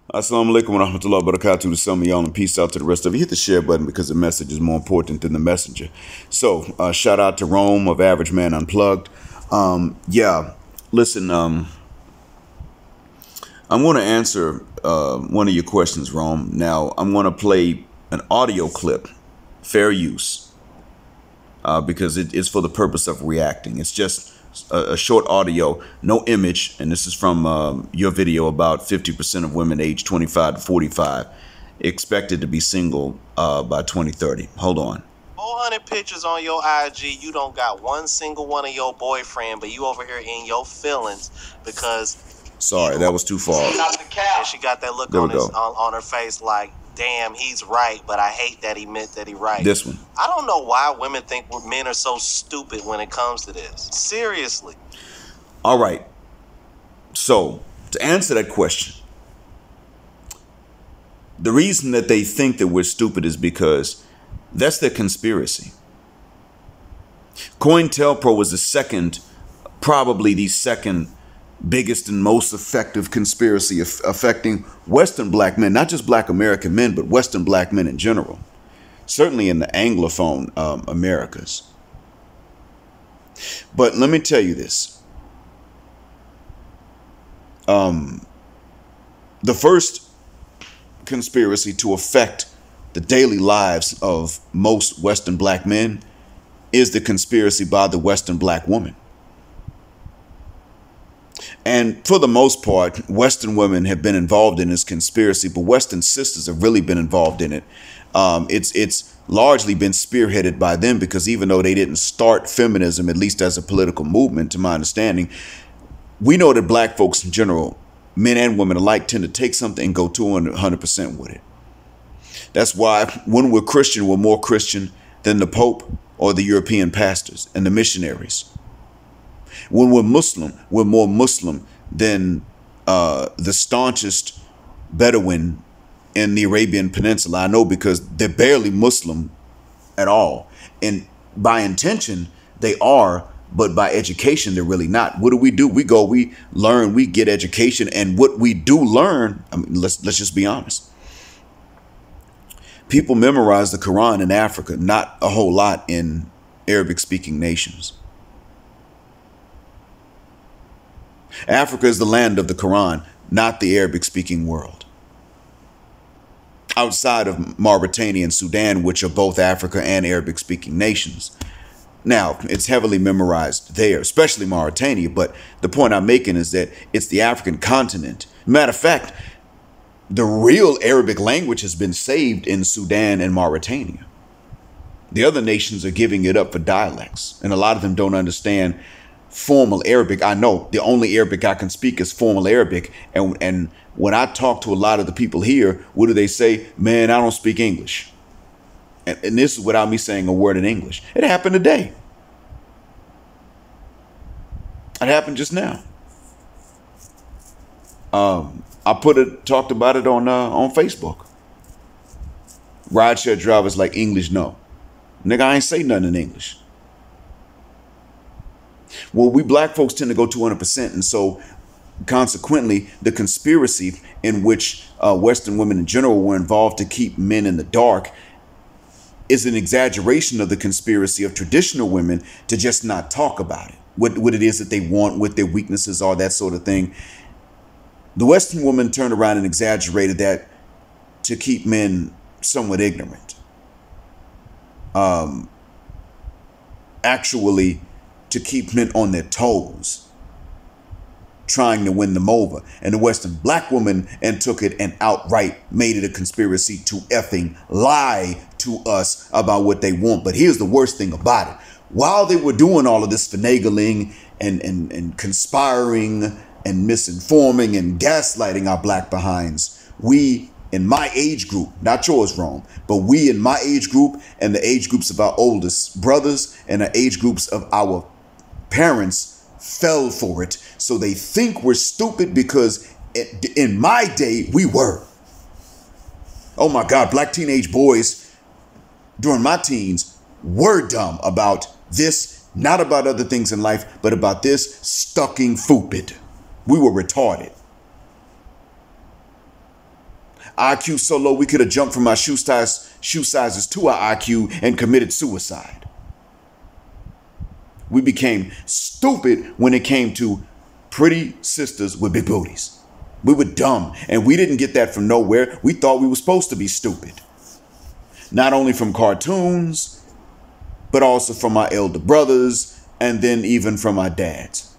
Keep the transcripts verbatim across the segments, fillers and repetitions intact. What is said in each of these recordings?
Assalamu alaikum wa rahmatullahi wa barakatuh to some of y'all, and peace out to the rest of you. Hit the share button because the message is more important than the messenger. So uh, shout out to Rome of Average Man Unplugged. Um, yeah, listen, um, I'm going to answer uh, one of your questions, Rome. Now, I'm going to play an audio clip, fair use, uh, because it is for the purpose of reacting. It's just a, a short audio, no image, and this is from um, your video about fifty percent of women aged twenty-five to forty-five expected to be single uh, by twenty thirty. Hold on. four hundred pictures on your I G, you don't got one single one of your boyfriend, but you over here in your feelings because... Sorry, that was too far. And she got that look on, his, on, on her face like, damn, he's right, but I hate that he meant that he right. This one. I don't know why women think men are so stupid when it comes to this. Seriously. All right. So, to answer that question, the reason that they think that we're stupid is because that's their conspiracy. COINTELPRO was the second, probably the second biggest and most effective conspiracy af- affecting Western black men, not just black American men, but Western black men in general, certainly in the Anglophone um, Americas. But let me tell you this. Um, the first conspiracy to affect the daily lives of most Western black men is the conspiracy by the Western black woman. And for the most part, Western women have been involved in this conspiracy, but Western sisters have really been involved in it. Um, it's it's largely been spearheaded by them because even though they didn't start feminism, at least as a political movement, to my understanding, we know that black folks in general, men and women alike, tend to take something and go two hundred percent with it. That's why when we're Christian, we're more Christian than the Pope or the European pastors and the missionaries. When we're Muslim, we're more Muslim than uh, the staunchest Bedouin in the Arabian Peninsula. I know because they're barely Muslim at all. And by intention, they are, but by education, they're really not. What do we do? We go, we learn, we get education. And what we do learn, I mean, let's, let's just be honest. People memorize the Quran in Africa, not a whole lot in Arabic-speaking nations. Africa is the land of the Quran, not the Arabic-speaking world. Outside of Mauritania and Sudan, which are both Africa and Arabic-speaking nations. Now, it's heavily memorized there, especially Mauritania, but the point I'm making is that it's the African continent. Matter of fact, the real Arabic language has been saved in Sudan and Mauritania. The other nations are giving it up for dialects, and a lot of them don't understand formal Arabic. I know the only Arabic I can speak is formal Arabic. And, and when I talk to a lot of the people here, what do they say? Man, I don't speak English. And, and this is without me saying a word in English. It happened today. It happened just now. Um, I put it, talked about it on, uh, on Facebook. Rideshare drivers like English, no. Nigga, I ain't say nothing in English. Well, we black folks tend to go two hundred percent. And so consequently, the conspiracy in which uh, Western women in general were involved to keep men in the dark is an exaggeration of the conspiracy of traditional women to just not talk about it. What, what it is that they want, what their weaknesses are, that sort of thing. The Western woman turned around and exaggerated that to keep men somewhat ignorant. Um, actually, to keep men on their toes, trying to win them over. And the Western black woman and took it and outright made it a conspiracy to effing lie to us about what they want. But here's the worst thing about it. While they were doing all of this finagling and, and, and conspiring and misinforming and gaslighting our black behinds, we in my age group, not yours, Rome, but we in my age group and the age groups of our oldest brothers and the age groups of our parents fell for it. So they think we're stupid because in my day we were. Oh my God, black teenage boys during my teens were dumb about this, not about other things in life, but about this stucking foopid. We were retarded. I Q so low we could have jumped from our shoe size, shoe sizes to our I Q and committed suicide. We became stupid when it came to pretty sisters with big booties. We were dumb, and we didn't get that from nowhere. We thought we were supposed to be stupid. Not only from cartoons, but also from our elder brothers, and then even from our dads.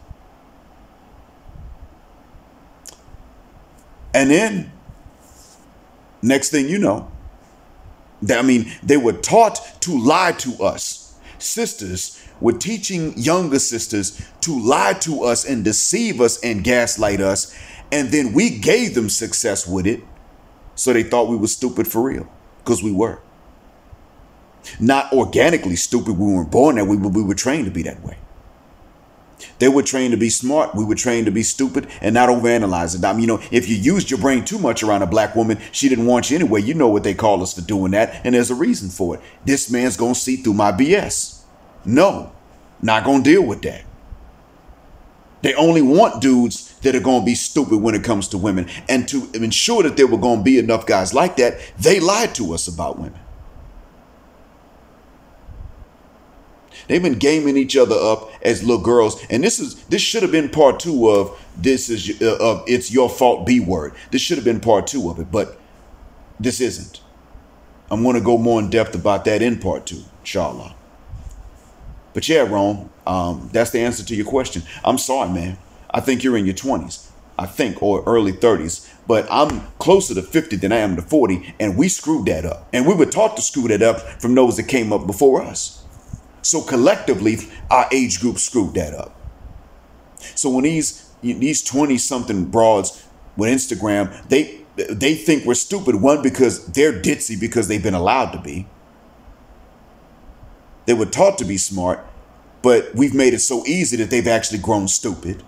And then, next thing you know, I mean, they were taught to lie to us. Sisters were teaching younger sisters to lie to us and deceive us and gaslight us. And then we gave them success with it. So they thought we were stupid for real, because we were. Not organically stupid. We weren't born that way, but we were trained to be that way. They were trained to be smart. We were trained to be stupid and not overanalyze it. I mean, you know, if you used your brain too much around a black woman, she didn't want you anyway. You know what they call us for doing that. And there's a reason for it. This man's going to see through my B S. No, not going to deal with that. They only want dudes that are going to be stupid when it comes to women. And to ensure that there were going to be enough guys like that, they lied to us about women. They've been gaming each other up as little girls. And this is this should have been part two of this is uh, of it's your fault B word. This should have been part two of it, but this isn't. I'm going to go more in depth about that in part two, inshallah. But yeah, Rome, um, that's the answer to your question. I'm sorry, man. I think you're in your twenties, I think, or early thirties. But I'm closer to fifty than I am to forty. And we screwed that up. And we were taught to screw that up from those that came up before us. So collectively, our age group screwed that up. So when these these twenty-something broads with Instagram, they they think we're stupid. One, because they're ditzy because they've been allowed to be. They were taught to be smart, but we've made it so easy that they've actually grown stupid.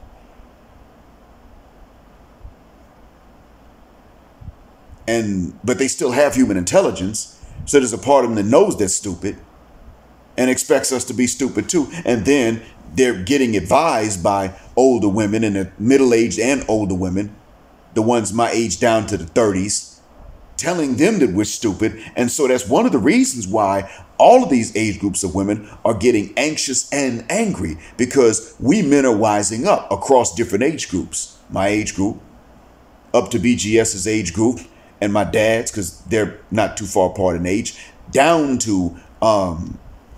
And but they still have human intelligence. So there's a part of them that knows they're stupid and expects us to be stupid too. And then they're getting advised by older women, and the middle-aged and older women, the ones my age down to the thirties, telling them that we're stupid. And so that's one of the reasons why all of these age groups of women are getting anxious and angry, because we men are wising up across different age groups. My age group, up to BGS's age group, and my dad's, because they're not too far apart in age, down to um,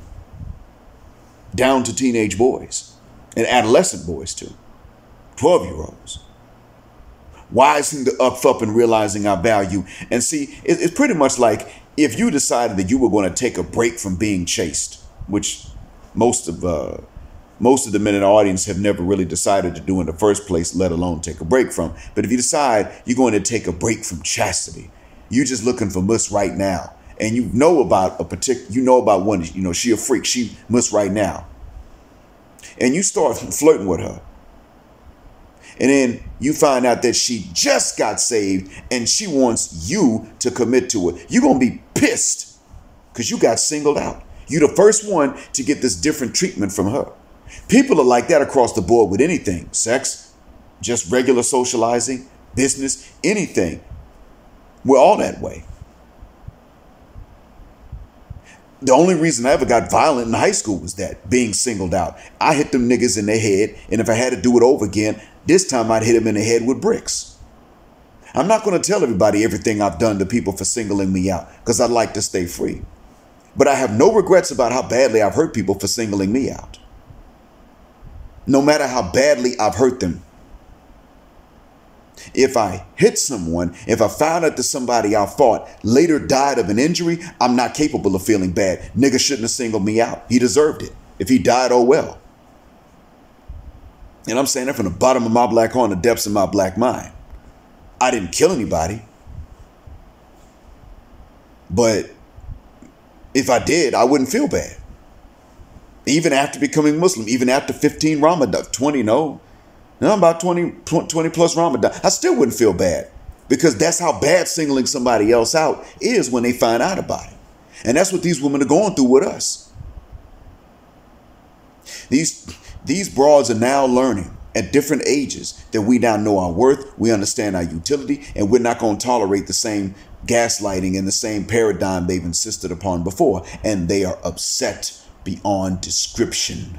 down to teenage boys and adolescent boys too, twelve-year-olds. Wising up, up and realizing our value. And see, it's pretty much like if you decided that you were going to take a break from being chaste, which most of uh, most of the men in the audience have never really decided to do in the first place, let alone take a break from. But if you decide you're going to take a break from chastity, you're just looking for muss right now, and you know about a particular, you know about one, you know, she a freak, she muss right now, and you start flirting with her. And then you find out that she just got saved and she wants you to commit to it. You're going to be pissed because you got singled out. You're the first one to get this different treatment from her. People are like that across the board with anything. Sex, just regular socializing, business, anything. We're all that way. The only reason I ever got violent in high school was that, being singled out. I hit them niggas in their head, and if I had to do it over again, this time I'd hit them in the head with bricks. I'm not going to tell everybody everything I've done to people for singling me out, because I'd like to stay free. But I have no regrets about how badly I've hurt people for singling me out. No matter how badly I've hurt them. If I hit someone, if I found out that somebody I fought later died of an injury, I'm not capable of feeling bad. Nigga shouldn't have singled me out. He deserved it. If he died, oh well. And I'm saying that from the bottom of my black heart and the depths of my black mind. I didn't kill anybody. But if I did, I wouldn't feel bad. Even after becoming Muslim, even after fifteen Ramadan, twenty, no. No, about twenty, twenty plus Ramadan, I still wouldn't feel bad, because that's how bad singling somebody else out is when they find out about it. And that's what these women are going through with us. These, these broads are now learning at different ages that we now know our worth, we understand our utility, and we're not going to tolerate the same gaslighting and the same paradigm they've insisted upon before. And they are upset beyond description.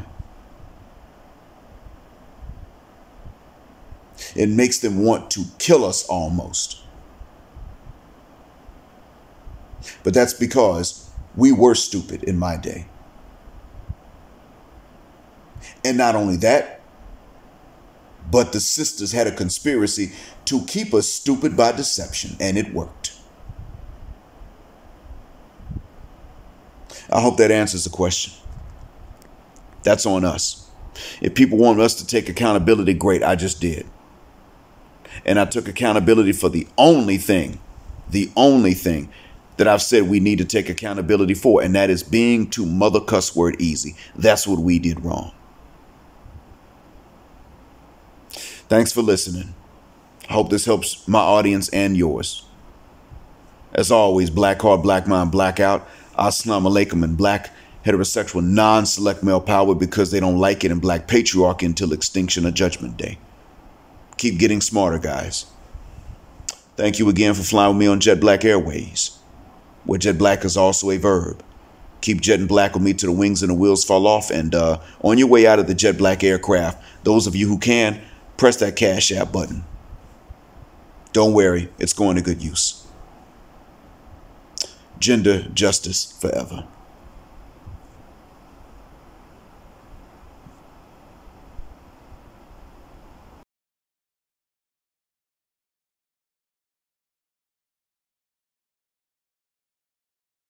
It makes them want to kill us almost. But that's because we were stupid in my day. And not only that, but the sisters had a conspiracy to keep us stupid by deception, and it worked. I hope that answers the question. That's on us. If people want us to take accountability, great, I just did. And I took accountability for the only thing, the only thing that I've said we need to take accountability for, and that is being too mother cuss word easy. That's what we did wrong. Thanks for listening. I hope this helps my audience and yours. As always, black heart, black mind, blackout. Assalamu alaikum, and black heterosexual non-select male power because they don't like it, and black patriarchy until extinction or judgment day. Keep getting smarter, guys. Thank you again for flying with me on Jet Black Airways, where jet black is also a verb. Keep jetting black with me till the wings and the wheels fall off. And uh, on your way out of the jet black aircraft, those of you who can, press that Cash App button. Don't worry, it's going to good use. Gender justice forever.